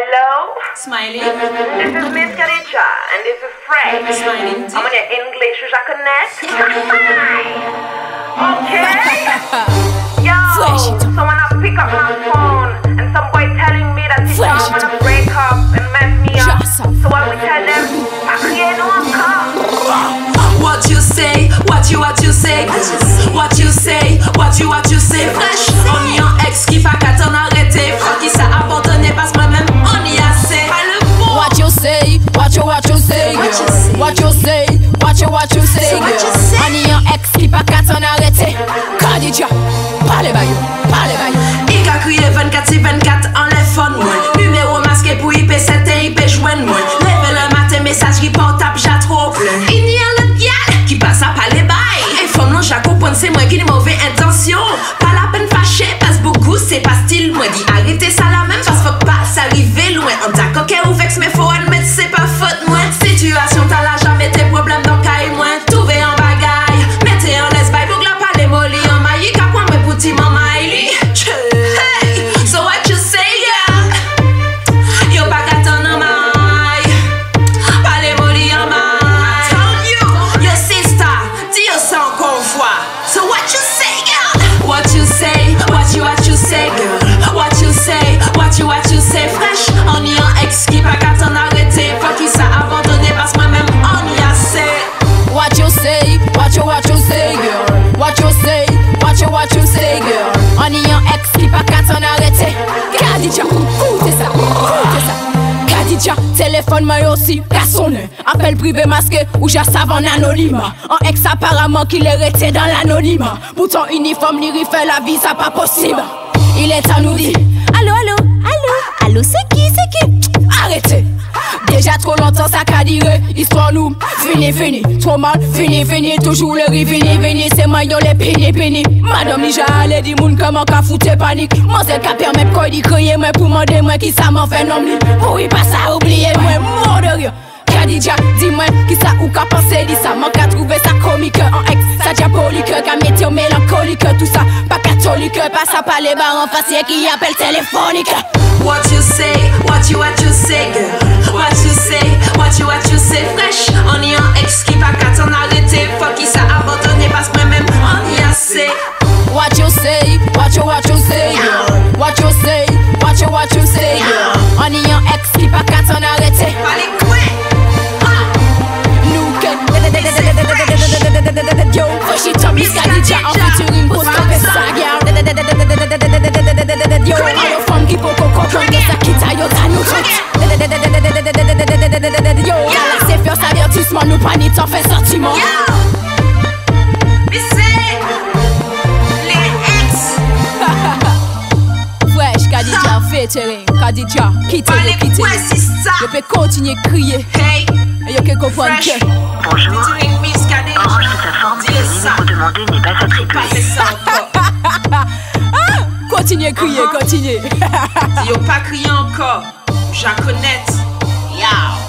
Hello? Smiley. This is Miss KDJAH and this is Fresh. Smiling. I'm on your English, je connect. Okay? Yo, so when I pick up my phone and some boy telling me that he's wanna break up and mess me up, so I will tell them, I create no come. What you say, what you say, what you say, what you say, Fresh. On y en ex qui fa qu'à t'en arrêter. Faut qui ça abandonné parce moi-même on y a assez. What you say, what you say, girl. What you say, what you say, girl. On y en ex qui fa qu'à t'en arrêter. KDJAH, parlez bayo, parlez bayo. Il a crié 24/24 en les phone moi. Numéro masqué pour IP7 et IP joindre moi. Lève le matin messagerie portable j'ai trop plein. Il y a l'autre gal qui passe à pas les bails. Informe non chaque point c'est moi qui n'ai mauvaise intention. Pas la peine fâché parce beaucoup c'est pas style. Moi dis arrêtez ça la même parce faut pas s'arriver loin. On t'a coquet ou vex mais faut admettre c'est pas faute moi. Situation t'as là jamais tes problèmes dans caille moi. Trouver en bagaille, mettez en laisse bail pour la pas les molly en maille. Qu'à point mes petits maman Hey, so what you say girl? Yo pas gâteau non maille. Pas les molly en maille. Told you, your sister, dis yo ça encore une fois. So what you say girl? What you say, what you say girl. What you say, what you say Fresh. On y en ex qui pas qu'à t'en arrêter. Faut qui ça abandonné parce que moi-même on y a assez. What you say, what you say, girl. What you say, what you say, girl. On y en ex qui pas qu'à t'en arrêter. KDJAH, écoutez ça, écoutez ça. KDJAH, téléphone moi aussi, garçon. Appel privé masqué ou j'ai savon en anonymat. En ex apparemment qu'il est resté dans l'anonymat. Pourtant uniforme, il refait la vie, ça pas possible. Il est à nous dire, allô, c'est qui? Arrêtez. Déjà trop longtemps ça qu'a duré. Histoire nous, fini. Trop mal, fini. Toujours le riz, fini. C'est moi yo les pini. Madame Ija allait di moun comment qu'a fouté panique. Moi c'est qu'a permettre quoi d'y crier moi pour demander moi qui ça m'en fait non li. Oui pas ça oublier moi mort de rire. KDJAH, dis-moi qui ça ou qu'a pensé dit ça. Moi qu'a trouvé ça comique en ex. Ça diabolique, qu'a métier mélancolique. Tout ça pas catholique. Pas ça pas les barres en face qui appelle téléphonique. What you say, what you say girl. What you say Fresh. On y en ex qui pas qu'à t'en arrêter. Faut qui ça abandonné parce que moi-même on y a assez. What you say, what you say girl. What you say, what you say girl. On y en ex qui pas qu'à t'en arrêter. Yo, Fresh Top, Miss KDJAH en featuring pour stopper ça, girl. Yo, all your femmes qui peuvent comprendre que ça quitte à yo ta nous yo, là c'est faire ça avertissement, nous pas ni t'en fait sentiment. Yo, mais c'est les ex. Fresh, KDJAH featuring, KDJAH, quittez-le. Je peux continuer à crier. Hey, et yo que comprendre que. Bonjour, featuring Miss KDJAH. enregistre ta forme que le numéro demandé n'est pas attribué. Pas ça encore. Continuez à crier, continuez. Yo pas crier encore. J'en connais. Yo.